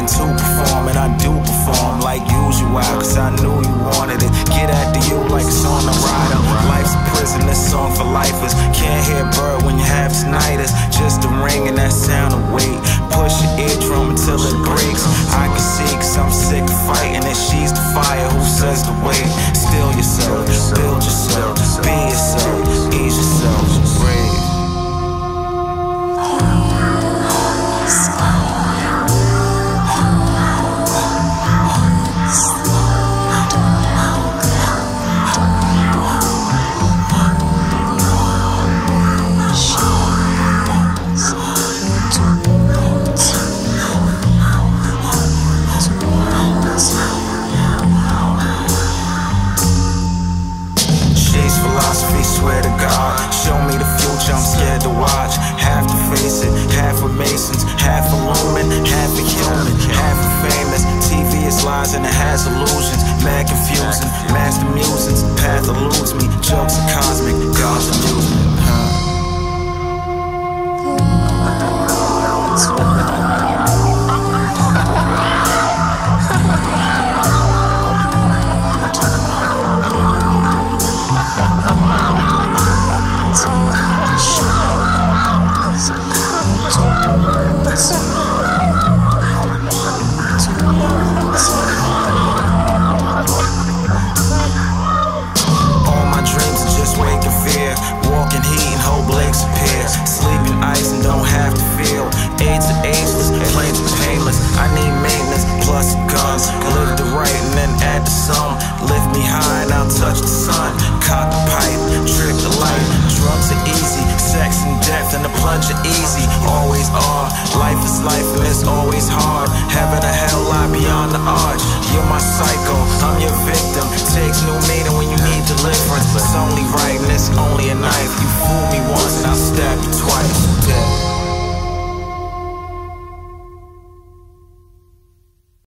nothing to perform, and I do perform like usual, cause I knew you wanted it. Get after you like it's on the rider. Life's a prison, this song for lifers. Can't hear a bird when you have tinnitus. Just a ring and that sound of weight. Push your eardrum until it breaks. I can see cause I'm sick of fighting, and she's the fire who says to wait. Still yourself, build yourself, be yourself, ease yourself, breathe. Swear to God, show me the future, I'm scared to watch. Have to face it, half a Masons, half a lumen, half a human, half a famous. TV is lies and it has illusions, mad confusing, master musings, path eludes me, jokes are cosmic, God's amusement. Walking heat and whole legs appear. Sleeping ice and don't have to feel. AIDS are ageless, planes are painless. I need maintenance plus guns. Live the right and then add the sum. Lift me high and I'll touch the sun. Cock the pipe, trip the light. Drugs are easy, sex and death and the plunge are easy. Always are. Life is life and it's always hard. Heaven or hell lie beyond the arch. You're my psycho, I'm your victim. Takes new meaning when you need deliverance. It's only right and it's only a knife. You fool me